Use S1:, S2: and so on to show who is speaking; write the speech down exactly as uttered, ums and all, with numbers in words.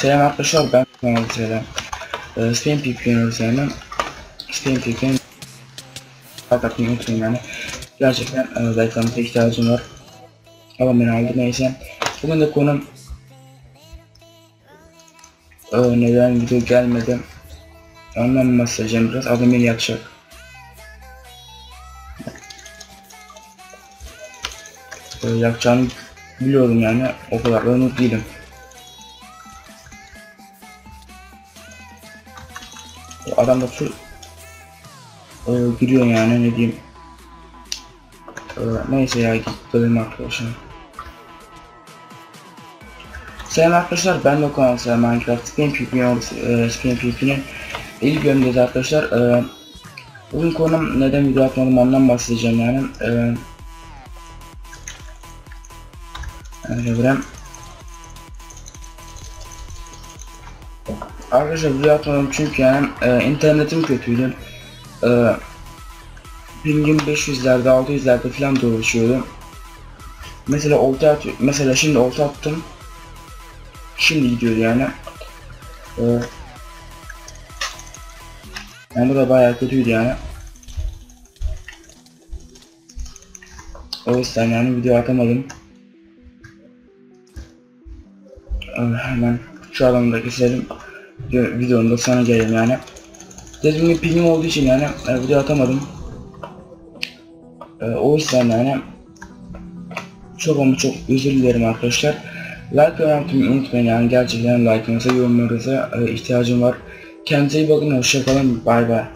S1: Selam arkadaşlar, ben Muhammed Selam. Ee, Spam P P oynuyoruz yani. Spam P P'nin fakat unutmayın yani. Gerçekten e, reklamda ihtiyacım var. Ama beni aldı neyse. Bugün de konum e, neden video gelmedi. Ondan bahsedeceğim biraz. Adam beni yakacak. E, yakacağını biliyorum yani. O kadar da umut değilim. Adam da full e, giriyor yani, ne diyeyim. E, neyse ya, gidelim arkadaşlar. Selam arkadaşlar, ben de Okan Selam Minecraft Spam P P Spam P P'nin ilk bölümündeyiz arkadaşlar. E, bugün konum neden video atmadım ondan bahsedeceğim yani. E, yani arkadaşlar video atmadım çünkü yani e, internetim kötüydü. E, pingim beş yüzlerde altı yüzlerde falan dolaşıyordu. Mesela olta atıyor. Mesela şimdi olta attım. Şimdi gidiyor yani. Ee, yani bu da bayağı kötüydü yani. O yüzden yani video atamadım. Ee, hemen şu alanı da keselim. Videonun da sana gelelim yani. Dediğim gibi pingim olduğu için yani e, video atamadım. Ee, o yüzden yani çok ama çok özür dilerim arkadaşlar. Like ve atmayı unutmayın yani, gerçekten like'ınıza, yorumlarınıza e, ihtiyacım var. Kendinize iyi bakın, hoşça kalın, bay bay.